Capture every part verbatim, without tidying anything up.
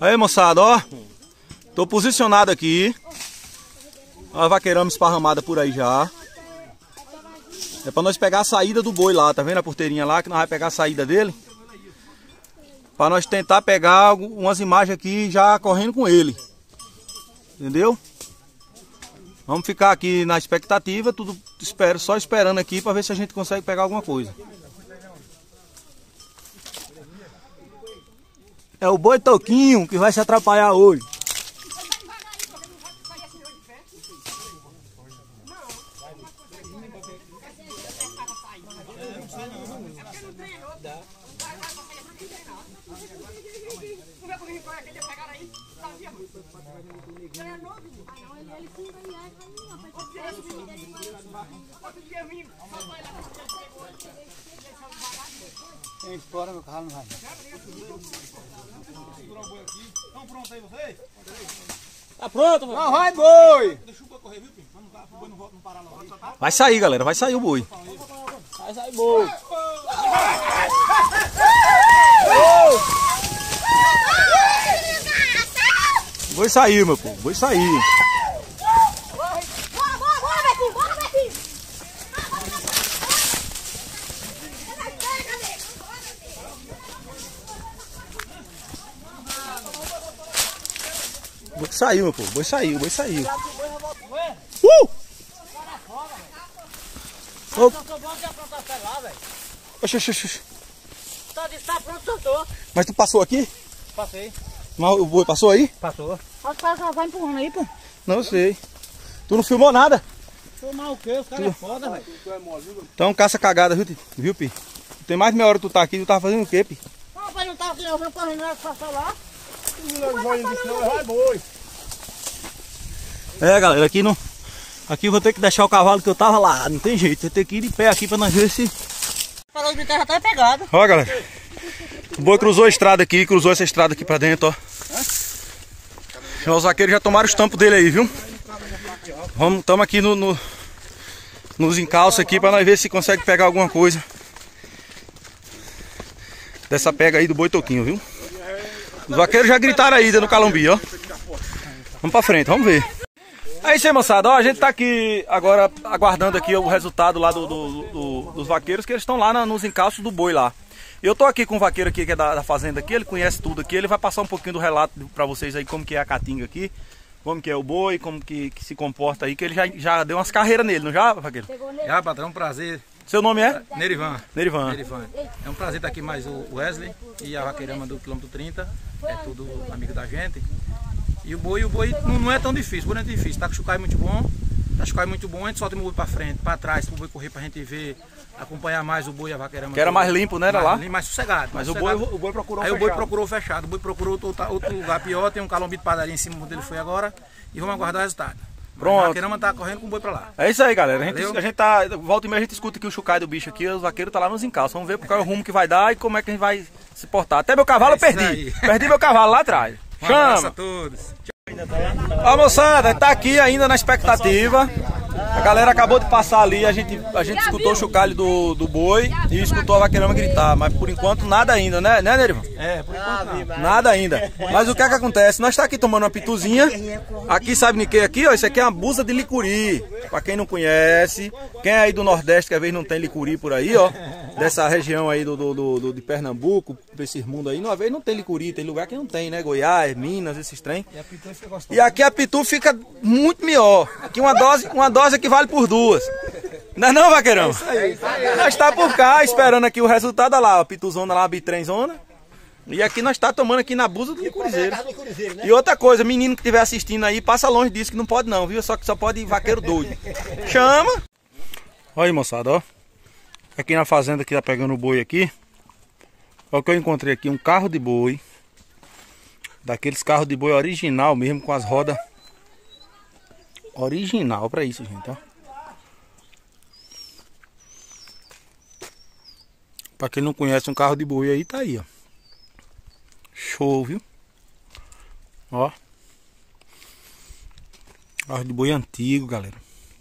Aí, moçada, ó. Tô posicionado aqui. Ó, a vaqueirama esparramada por aí já. É pra nós pegar a saída do boi lá, tá vendo a porteirinha lá? Que nós vamos pegar a saída dele. Pra nós tentar pegar umas imagens aqui já correndo com ele. Entendeu? Vamos ficar aqui na expectativa, tudo espero, só esperando aqui pra ver se a gente consegue pegar alguma coisa. É o boi Toquinho que vai se atrapalhar hoje. Tem fora, meu carro não vai. Estão prontos aí vocês? Tá pronto, mano? Não vai, boi! Deixa o boi correr, viu, Pim? Pra o boi não, não parar logo. Vai sair, galera, vai sair o boi. Vai sair, boi! O boi saiu, meu povo, o boi saiu. O boi saiu, meu povo, o boi saiu, o boi saiu. Uh! Oxi, oxi, oxi. Tá pronto, soltou. Mas tu passou aqui? Passei. Mas o boi passou aí? Passou. Os caras vai empurrando aí, pô. Não, eu sei. Tu não filmou nada? Filmar o quê? Os caras é foda, velho. Então caça cagada, viu, viu, Pi? Tem mais de meia hora que tu tá aqui, tu tava fazendo o quê, Pi? Não, pai, não tava aqui não, eu correndo na passar lá. Vai, boi! É, galera, aqui não. Aqui eu vou ter que deixar o cavalo que eu tava lá, não tem jeito. Eu tenho que ir de pé aqui pra nós ver se. Falou de terra tá pegado. Ó, galera. O boi cruzou a estrada aqui, cruzou essa estrada aqui pra dentro, ó. Os vaqueiros já tomaram os tampos dele aí, viu? Vamos, estamos aqui no, no, nos encalços aqui pra nós ver se consegue pegar alguma coisa dessa pega aí do boi Toquinho, viu? Os vaqueiros já gritaram aí no Calombi, ó. Vamos pra frente, vamos ver. É isso aí, moçada. Ó, a gente tá aqui agora aguardando aqui o resultado lá do, do, do, dos vaqueiros, que eles estão lá na, nos encalços do boi lá. Eu tô aqui com o vaqueiro aqui que é da, da fazenda aqui, ele conhece tudo aqui, ele vai passar um pouquinho do relato pra vocês aí, como que é a caatinga aqui, como que é o boi, como que, que se comporta aí, que ele já, já deu umas carreiras nele, não já, vaqueiro? Já, patrão, é um prazer. Seu nome é? Nerivan. Nerivan. Nerivan. É um prazer estar aqui mais o Wesley e a vaqueirama do quilômetro trinta, é tudo amigo da gente. E o boi, o boi não, não é tão difícil, o boi não é difícil, tá com o chucai muito bom, tá com o chucai muito bom, a gente solta o boi pra frente, pra trás, pro boi correr pra gente ver, acompanhar mais o boi e a vaqueirama. Que era mais limpo, né, era lá? Mais, mais sossegado. Mas mais o, sossegado. Boi, o boi procurou Aí fechado. o boi procurou fechado, o boi procurou outro, outro lugar pior, tem um calombi de padaria em cima onde ele foi agora, e vamos aguardar o resultado. Pronto. A vaqueirama tá correndo com o boi pra lá. É isso aí, galera. A gente, a gente tá. Volta e meia a gente escuta aqui o chucai do bicho aqui, os vaqueiros tá lá nos encalços. Vamos ver qual é o rumo que vai dar e como é que a gente vai se portar. Até meu cavalo É eu perdi. aí. Perdi meu cavalo lá atrás. Um abraço Chama! a todos. Ó, moçada, tá aqui ainda na expectativa. A galera acabou de passar ali, a gente, a gente escutou o chocalho do, do boi e escutou a vaqueirama gritar, mas por enquanto nada ainda, né, né, Nerivan? É, por enquanto não. Nada ainda. Mas o que é que acontece? Nós tá aqui tomando uma pituzinha. Aqui, sabe de que aqui, ó? Isso aqui é uma busa de licuri. Pra quem não conhece, quem é aí do Nordeste, que às vezes não tem licuri por aí, ó. Dessa região aí do, do, do, do de Pernambuco, desses mundos aí, não, às vezes não tem licuri, tem lugar que não tem, né? Goiás, Minas, esses trem. E aqui a pitu fica muito melhor. Aqui uma dose, uma dose equivale por duas. Não é não, vaqueirão? É isso aí. Nós tá por cá esperando aqui o resultado, olha lá, a pituzona lá, a bitrenzona. E aqui nós tá tomando aqui na busa do licurizeiro. E outra coisa, menino que estiver assistindo aí, passa longe disso que não pode não, viu? Só que só pode vaqueiro doido. Chama! Olha aí, moçada, ó. Aqui na fazenda que tá pegando o boi aqui. Olha o que eu encontrei aqui, um carro de boi. Daqueles carros de boi original mesmo, com as rodas original pra isso, gente, ó. Pra quem não conhece um carro de boi aí, tá aí, ó. Show, viu? Ó. Carro de boi antigo, galera.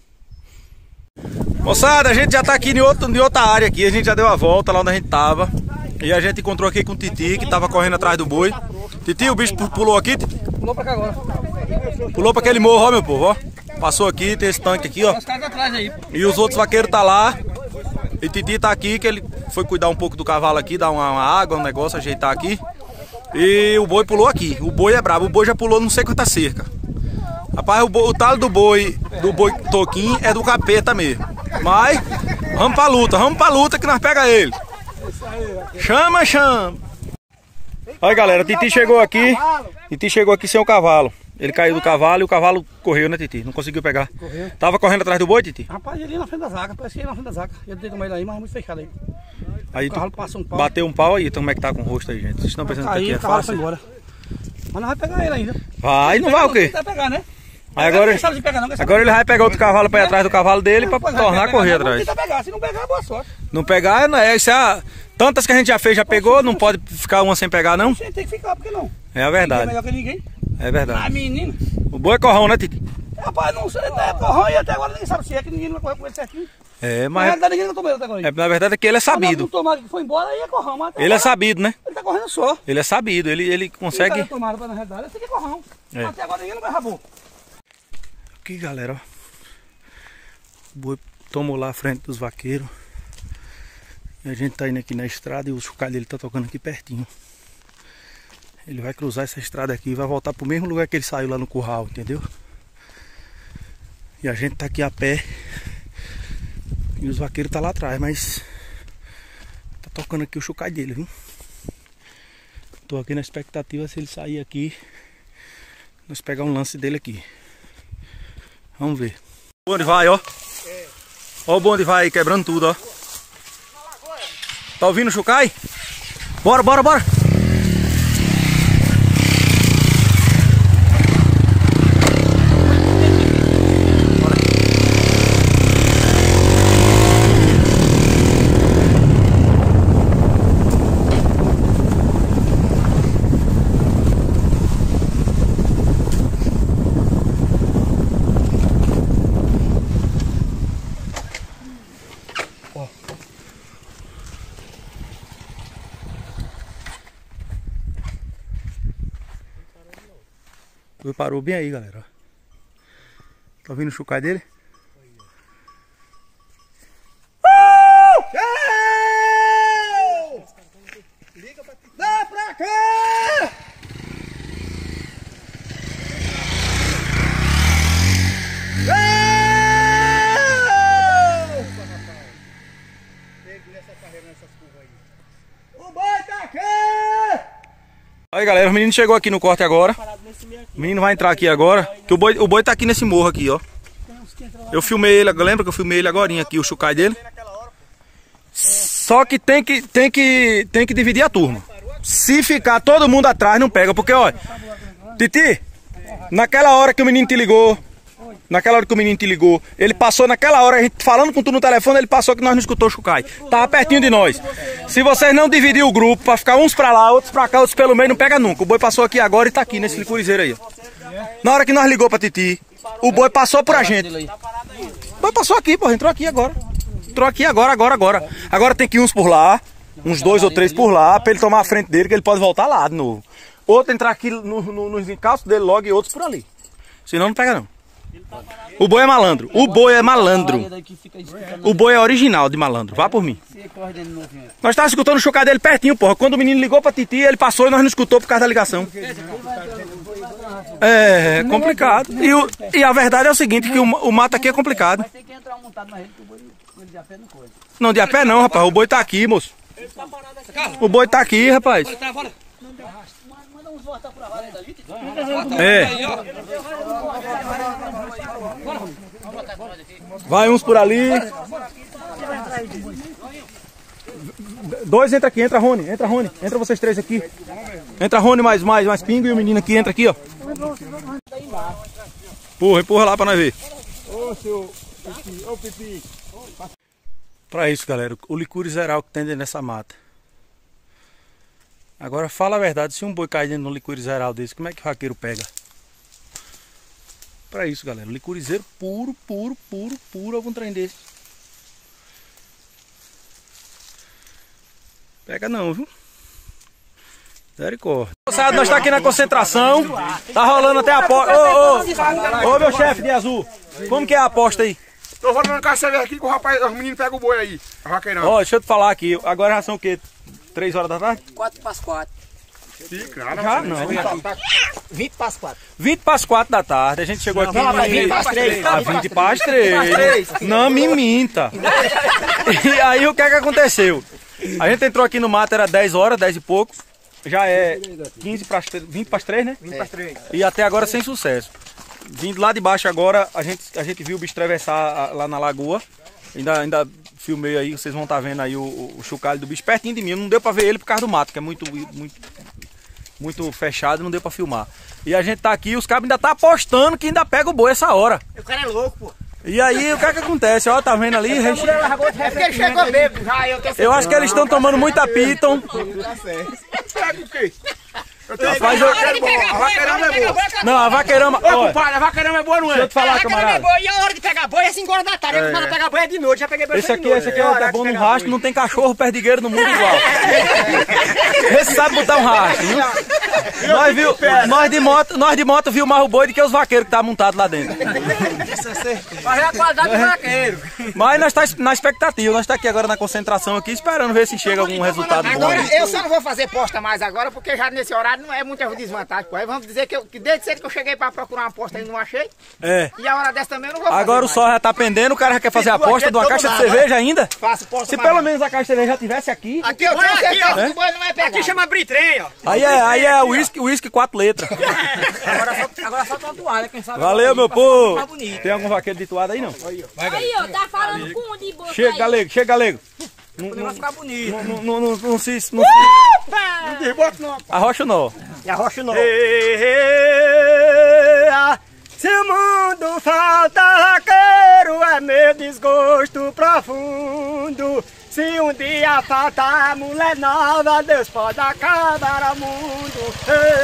Moçada, a gente já tá aqui em, outro, em outra área aqui. A gente já deu a volta lá onde a gente tava. E a gente encontrou aqui com o Titi, que tava correndo atrás do boi. Titi, o bicho pulou aqui? Pulou pra cá agora. Pulou pra aquele morro, ó, meu povo, ó. Passou aqui, tem esse tanque aqui, ó. Os caras atrás aí. E os outros vaqueiros tá lá. E Titi tá aqui, que ele foi cuidar um pouco do cavalo aqui, dar uma, uma água, um negócio, ajeitar aqui. E o boi pulou aqui. O boi é brabo, o boi já pulou não sei quanta cerca. Rapaz, o, boi, o talo do boi, do boi toquinho é do capeta mesmo. Mas, vamos pra luta, vamos pra luta que nós pega ele. Chama, chama. Olha galera, Titi chegou aqui. Titi chegou aqui sem o cavalo. Ele caiu do cavalo e o cavalo correu, né, Titi? Não conseguiu pegar. Correu. Tava correndo atrás do boi, Titi? Rapaz, ele ia na frente da zaga, parece que ia na frente da zaga. Eu tentei tomar ele aí, mas muito fechado aí. Aí O cavalo passou um pau. bateu um pau aí, então como é que tá com o rosto aí, gente? Vocês estão pensando que Aí aqui é o cavalo foi fácil? embora. Mas não vai pegar ele ainda. Vai, não vai o quê? Vai pegar, né? Aí agora, Quem sabe se pega não, quem sabe agora ele vai pegar outro cavalo pra ir atrás do cavalo dele pra Pois vai tornar a pegar, correr mas vamos atrás. tentar pegar. Se não pegar, boa sorte. Não pegar, não é, isso é a... Tantas que a gente já fez, já pegou, não pode ficar uma sem pegar não? A gente tem que ficar, por que não? É a Ninguém é verdade, melhor que ninguém. é Ah, verdade. menino. O boi é corrão, né, Titi? Rapaz, não sei, é corrão e até agora ninguém sabe se é que ninguém vai correr com ele certinho. É, Na mas realidade, ninguém não tomou ele até agora. é, na verdade é que ele é Não sabido. tomaram que foi embora, aí é corrão. Mas até Ele é agora sabido, né? Ele tá correndo só. Ele é sabido, ele, ele consegue... Tomaram na realidade, esse aqui é corrão. É. Até agora ninguém não vai rabou. Aqui, galera, ó. O boi tomou lá à frente dos vaqueiros. E a gente tá indo aqui na estrada e o chocalho dele tá tocando aqui pertinho. Ele vai cruzar essa estrada aqui e vai voltar pro mesmo lugar que ele saiu lá no curral, entendeu? E a gente tá aqui a pé. E os vaqueiros tá lá atrás, mas tá tocando aqui o chocalho dele, viu? Tô aqui na expectativa se ele sair aqui, nós pegar um lance dele aqui. Vamos ver. O bonde vai, ó. Ó o bonde vai aí, quebrando tudo, ó. Tá ouvindo o chucai? Bora, bora, bora. O boi parou bem aí, galera. Tá ouvindo o chucai dele? Dá pra cá! O boi tá aqui! Aí, galera, o menino chegou aqui no corte agora. O menino vai entrar aqui agora. Que o boi, o boi tá aqui nesse morro aqui, ó. Eu filmei ele, lembra que eu filmei ele agorinha aqui, o chucai dele? Só que tem que, tem que, tem que dividir a turma. Se ficar todo mundo atrás, não pega. Porque, olha, Titi, naquela hora que o menino te ligou, naquela hora que o menino te ligou, ele passou naquela hora, a gente falando com tu no telefone, ele passou que nós não escutou o chucai. Tava pertinho de nós. Se vocês não dividirem o grupo pra ficar uns pra lá, outros pra cá, outros pelo meio, não pega nunca. O boi passou aqui agora e tá aqui nesse licurizeiro aí, ó. Na hora que nós ligou pra Titi, o boi passou por a gente. O boi passou aqui, pô, entrou aqui agora. Entrou aqui agora, agora, agora. Agora tem que ir uns por lá, uns dois ou três por lá, pra ele tomar a frente dele, que ele pode voltar lá de novo. Outro entrar aqui no, no, nos encalços dele logo e outros por ali. Senão não pega não. O boi é malandro. O boi é malandro. O boi é original de malandro. Vá por mim. Nós estávamos escutando o chocado dele pertinho, porra. Quando o menino ligou pra Titi, ele passou e nós não escutou por causa da ligação. É complicado. E, o, e a verdade é o seguinte, que o, o mato aqui é complicado. Mas tem que entrar montado na rede que o boi ele de a pé não coisa. Não, de a pé não, rapaz. O boi tá aqui, moço. O boi tá aqui, rapaz. Manda uns voltar pra lá dali. É. Vai uns por ali. Dois entra aqui, entra Rony, entra Rony, entra vocês três aqui. Entra Rony mais mais, mais Pingo e o menino aqui, entra aqui, ó. Empurra, empurra lá pra nós ver. Ô, seu Pipi, ô Pipi. Pra isso, galera, o licure zeral que tem dentro dessa mata. Agora fala a verdade, se um boi cair dentro de um licure zeral desse, como é que o vaqueiro pega? Pra isso, galera, licurizeiro puro, puro, puro, puro, algum trem desse. Pega não, viu? Misericórdia. Moçada, nós tá aqui na concentração. Tá rolando até a aposta. Ô, ô, ô, meu chefe de azul. Como que é a aposta aí? Tô rolando com a cerveja aqui que o rapaz, os meninos pegam o boi aí. A vaqueirão. Ó, deixa eu te falar aqui. Agora já são o quê? três horas da tarde? quatro para as quatro. Sim, claro. Já não. vinte para as quatro. vinte para as quatro da tarde. A gente chegou aqui. Não, vinte para as três. A vinte para as três. Não me minta. E aí o que é que aconteceu? A gente entrou aqui no mato, era dez horas, dez e pouco. Já é quinze para as vinte para as três, né? vinte para as três. E até agora sem sucesso. Vindo lá de baixo agora, a gente, a gente viu o bicho atravessar lá na lagoa. Ainda, ainda filmei aí, vocês vão estar vendo aí o, o chocalho do bicho pertinho de mim. Não deu para ver ele por causa do mato, que é muito, muito, muito fechado, não deu para filmar. E a gente tá aqui, os cabos ainda tá apostando que ainda pega o boi essa hora. O cara é louco, pô. E aí, o que é que acontece? Ó, tá vendo ali? É porque ele chegou bêbado já, eu tô... Eu acho que eles estão tomando muita piton. Pega o quê? Mas eu... A vaqueirama é boa. Não, a vaqueirama... Ô, Ó, compadre, a vaqueirama é boa, não deixa eu é? te falar, camarada. E a hora de pegar boi é cinco horas da tarde. Eu falo pegar boi é de noite, já peguei boi Esse de aqui, noite. esse aqui é, é bom no rastro, não tem cachorro perdigueiro no mundo igual. Esse sabe botar um rastro, viu? Nós, viu, nós, de moto, nós de moto viu mais o boi do que os vaqueiros que tá montado lá dentro. Mas é a qualidade do vaqueiro. Mas nós tá na expectativa, nós tá aqui agora na concentração aqui, esperando ver se chega algum resultado bom. Agora, eu só não vou fazer posta mais agora, porque já nesse horário não é muita desvantagem, pô. Aí vamos dizer que, eu, que desde cedo que eu cheguei pra procurar uma posta e não achei. É. E a hora dessa também eu não vou fazer Agora o mais. sol já tá pendendo, o cara já quer fazer a Fiz duas aposta de uma vezes caixa de todo cerveja ainda. Faço posta Se mais pelo não. menos a caixa de cerveja já tivesse aqui. Aqui eu tenho certeza que o boi não vai pegar. Aqui chama britrem, ó. Aí é, aí é uísque, uísque quatro letras. Agora só, agora só uma toalha, quem sabe. Valeu, meu pra povo. ficar bonito. Tem algum vaqueiro de toada aí não? Aí, ó, tá falando com um de boa. Chega, galego, chega, galego. Não, O negócio ficar bonito. não, não, não, não se... Não, Não desbota não. arrocha não. E a rocha não. Se o mundo falta vaqueiro, é meu desgosto profundo. Se um dia faltar mulher nova, Deus pode acabar o mundo.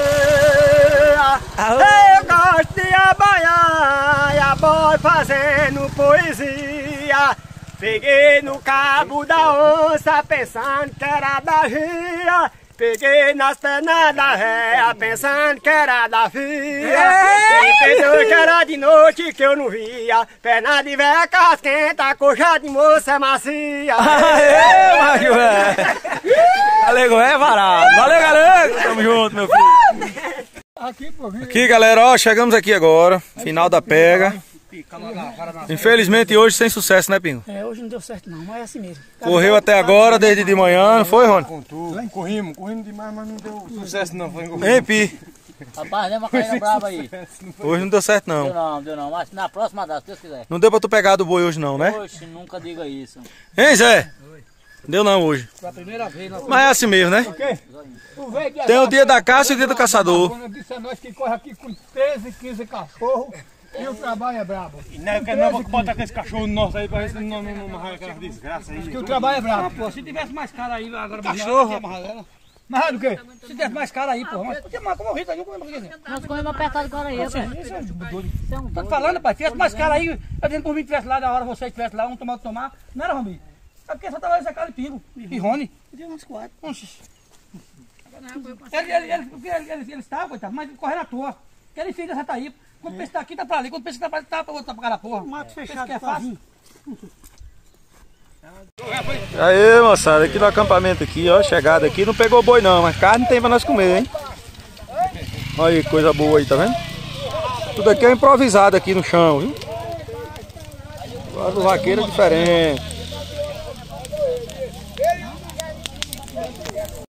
Eu gosto de abanhar e a boy fazendo poesia. Peguei no cabo da onça pensando que era da ria. Peguei nas pernas da réia pensando que era da filha. Ele pensou que era de noite que eu não via. Perna de véia casquenta, coxa de moça macia. Aê, Mário, velho. Galego é varado. Valeu, galego. Tamo junto, meu filho. Aqui, galera, ó, chegamos aqui agora. Final da pega. Infelizmente hoje sem sucesso, né, Pingo? É, hoje não deu certo não, mas é assim mesmo. Correu até agora, desde de manhã, não foi, Rony? Corrimos, corrimos demais, mas não deu sucesso não. Foi Hein, Pi? Rapaz, deu uma caída brava aí. Hoje não deu certo, Deu não. não, deu não. Mas na próxima data, se Deus quiser. Não deu pra tu pegar do boi hoje, não, né? Oxe, nunca diga isso. Hein, Zé? Deu não hoje. Pela primeira vez, nós... Mas é assim mesmo, né? Tu vê que Tem o dia da caça e o dia do caçador. Quando eu disse a nós que corre aqui com treze, quinze cachorros e o trabalho é brabo. Não, que não vou botar com esse cachorro nosso aí pra ver se não não arranca aquela desgraça aí. Que o trabalho é brabo. Pô, se tivesse mais cara aí, agora... Cachorro? Mais do que? Se tivesse mais cara aí, porra. Mas podia mais como o Rita, não como porque... Nós comemos apertado agora aí, Isso, rapaz. isso é um doido. Isso é um Tô te doido. falando, pai, tivesse mais cara aí, eu dentro por mim tivesse lá, da hora você estivesse lá, um tomar, tomar. Não era, Romi? É porque só tava esse cara de pingo. E Rony? Deu uns quatro. Ele, ele, ele, ele, ele, ele, ele estava, coitado, mas correndo à toa. Que ele fez essa taípa. Quando pensa que tá aqui, tá pra ali. Quando pensa que tá pra ali, tá pra outra pra cada porra. Mato fechado que é fácil. Aí, moçada, aqui no acampamento aqui, ó, chegada aqui, não pegou boi não, mas carne tem pra nós comer, hein? Olha aí, que coisa boa aí, tá vendo? Tudo aqui é improvisado aqui no chão, viu? Agora o vaqueiro é diferente.